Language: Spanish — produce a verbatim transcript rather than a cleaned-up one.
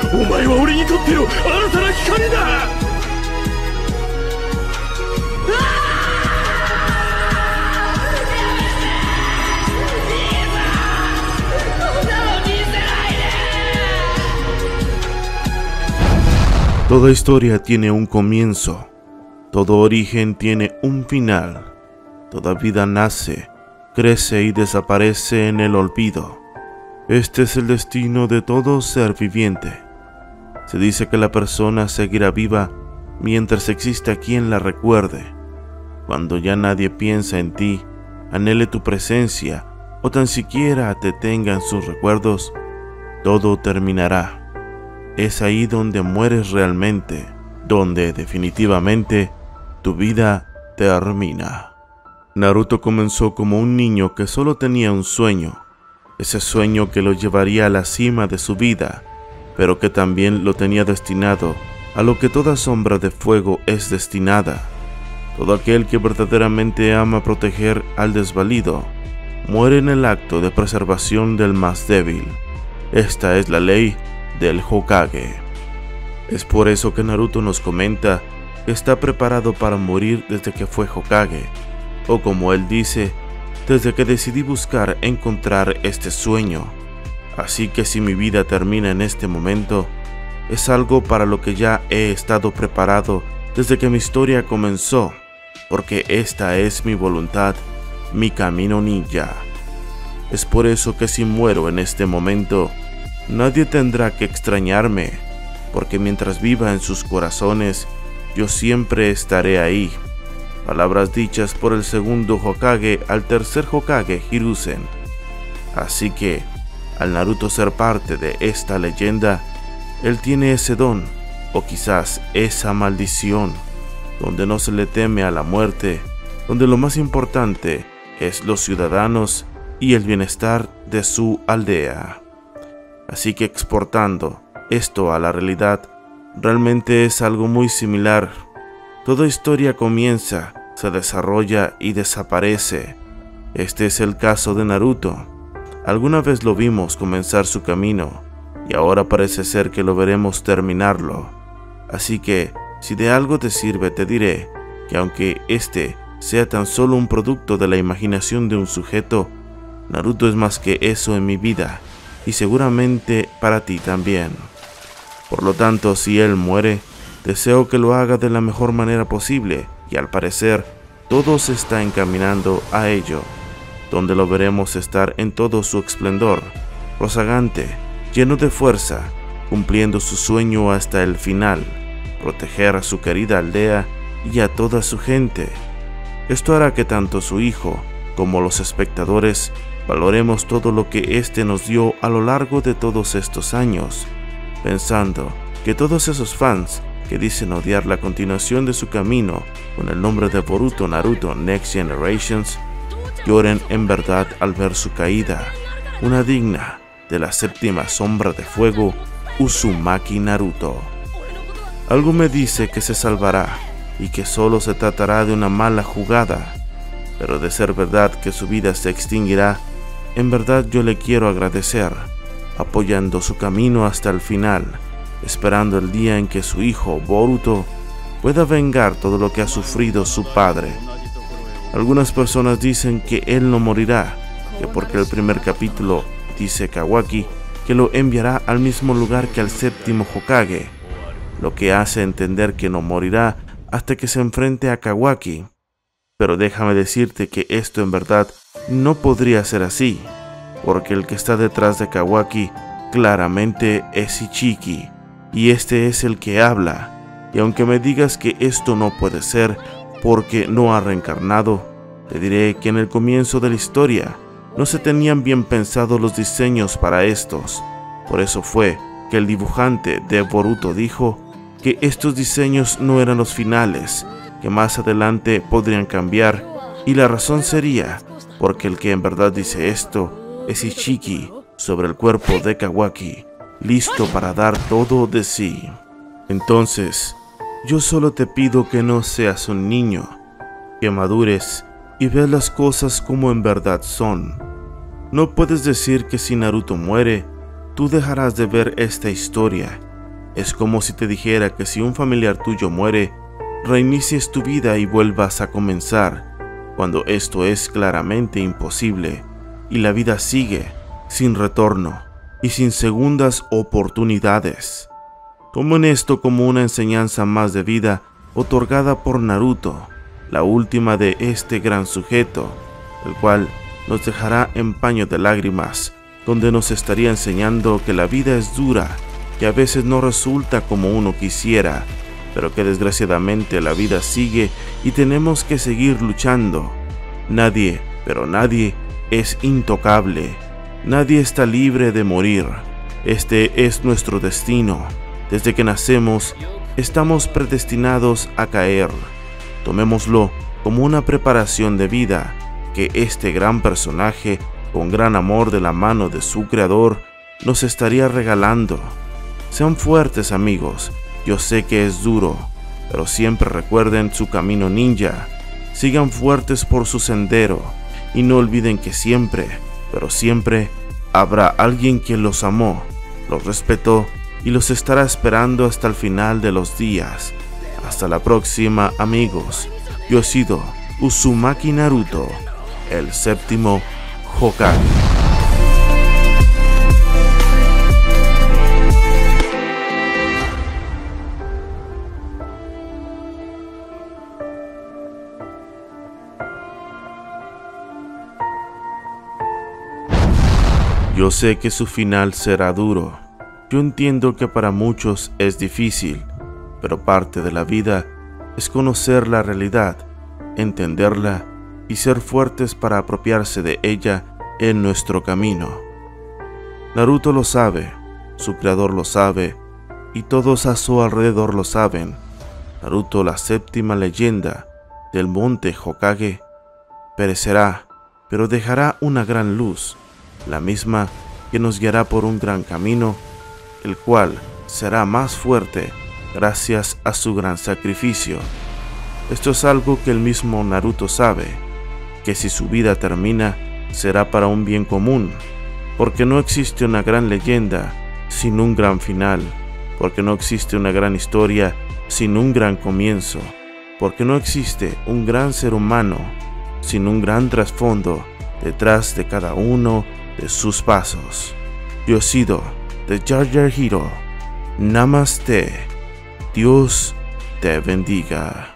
お前は俺にとっての新たな光だ。 Toda historia tiene un comienzo, todo origen tiene un final, toda vida nace, crece y desaparece en el olvido. Este es el destino de todo ser viviente. Se dice que la persona seguirá viva mientras exista quien la recuerde. Cuando ya nadie piensa en ti, anhele tu presencia o tan siquiera te tenga en sus recuerdos, todo terminará. Es ahí donde mueres realmente, donde definitivamente tu vida termina. Naruto comenzó como un niño que solo tenía un sueño, ese sueño que lo llevaría a la cima de su vida, pero que también lo tenía destinado a lo que toda sombra de fuego es destinada. Todo aquel que verdaderamente ama proteger al desvalido, muere en el acto de preservación del más débil. Esta es la ley del Hokage. Es por eso que Naruto nos comenta que está preparado para morir desde que fue Hokage, o como él dice, desde que decidí buscar encontrar este sueño. Así que si mi vida termina en este momento, es algo para lo que ya he estado preparado desde que mi historia comenzó, porque esta es mi voluntad, mi camino ninja. Es por eso que si muero en este momento, nadie tendrá que extrañarme, porque mientras viva en sus corazones, yo siempre estaré ahí. Palabras dichas por el segundo Hokage al tercer Hokage, Hiruzen. Así que, al Naruto ser parte de esta leyenda, él tiene ese don, o quizás esa maldición, donde no se le teme a la muerte, donde lo más importante es los ciudadanos y el bienestar de su aldea. Así que exportando esto a la realidad, realmente es algo muy similar. Toda historia comienza, se desarrolla y desaparece. Este es el caso de Naruto. Alguna vez lo vimos comenzar su camino, y ahora parece ser que lo veremos terminarlo. Así que, si de algo te sirve, te diré que aunque este sea tan solo un producto de la imaginación de un sujeto, Naruto es más que eso en mi vida, y seguramente para ti también. Por lo tanto, si él muere, deseo que lo haga de la mejor manera posible, y al parecer, todo se está encaminando a ello, donde lo veremos estar en todo su esplendor, rozagante, lleno de fuerza, cumpliendo su sueño hasta el final, proteger a su querida aldea y a toda su gente. Esto hará que tanto su hijo como los espectadores valoremos todo lo que éste nos dio a lo largo de todos estos años, pensando que todos esos fans que dicen odiar la continuación de su camino con el nombre de Boruto Naruto Next Generations, lloren en verdad al ver su caída, una digna de la séptima sombra de fuego, Uzumaki Naruto. Algo me dice que se salvará y que solo se tratará de una mala jugada, pero de ser verdad que su vida se extinguirá, en verdad yo le quiero agradecer, apoyando su camino hasta el final, esperando el día en que su hijo, Boruto, pueda vengar todo lo que ha sufrido su padre. Algunas personas dicen que él no morirá, que porque el primer capítulo dice Kawaki que lo enviará al mismo lugar que al séptimo Hokage, lo que hace entender que no morirá hasta que se enfrente a Kawaki. Pero déjame decirte que esto en verdad no podría ser así, porque el que está detrás de Kawaki claramente es Ichiki, y este es el que habla, y aunque me digas que esto no puede ser porque no ha reencarnado, te diré que en el comienzo de la historia no se tenían bien pensados los diseños para estos. Por eso fue que el dibujante de Boruto dijo que estos diseños no eran los finales, que más adelante podrían cambiar, y la razón sería porque el que en verdad dice esto es Ichiki sobre el cuerpo de Kawaki, listo para dar todo de sí. Entonces, yo solo te pido que no seas un niño, que madures y veas las cosas como en verdad son. No puedes decir que si Naruto muere, tú dejarás de ver esta historia Es como si te dijera que si un familiar tuyo muere, reinicies tu vida y vuelvas a comenzar, cuando esto es claramente imposible, y la vida sigue, sin retorno y sin segundas oportunidades. Tomen esto como una enseñanza más de vida otorgada por Naruto, la última de este gran sujeto, el cual nos dejará en paño de lágrimas, donde nos estaría enseñando que la vida es dura, que a veces no resulta como uno quisiera, pero que desgraciadamente la vida sigue y tenemos que seguir luchando. Nadie, pero nadie, es intocable. Nadie está libre de morir. Este es nuestro destino. Desde que nacemos, estamos predestinados a caer. Tomémoslo como una preparación de vida que este gran personaje, con gran amor de la mano de su creador, nos estaría regalando. Sean fuertes, amigos. Yo sé que es duro, pero siempre recuerden su camino ninja. Sigan fuertes por su sendero y no olviden que siempre, pero siempre, habrá alguien que los amó, los respetó y los estará esperando hasta el final de los días. Hasta la próxima, amigos. Yo he sido Uzumaki Naruto, el séptimo Hokage. Yo sé que su final será duro. Yo entiendo que para muchos es difícil, pero parte de la vida es conocer la realidad, entenderla y ser fuertes para apropiarse de ella en nuestro camino. Naruto lo sabe, su creador lo sabe, y todos a su alrededor lo saben. Naruto, la séptima leyenda del monte Hokage, perecerá, pero dejará una gran luz, la misma que nos guiará por un gran camino, el cual será más fuerte gracias a su gran sacrificio. Esto es algo que el mismo Naruto sabe, que si su vida termina, será para un bien común, porque no existe una gran leyenda sin un gran final, porque no existe una gran historia sin un gran comienzo, porque no existe un gran ser humano sin un gran trasfondo detrás de cada uno de sus pasos. Yo he sido The Jar Jar Hero. Namaste. Dios te bendiga.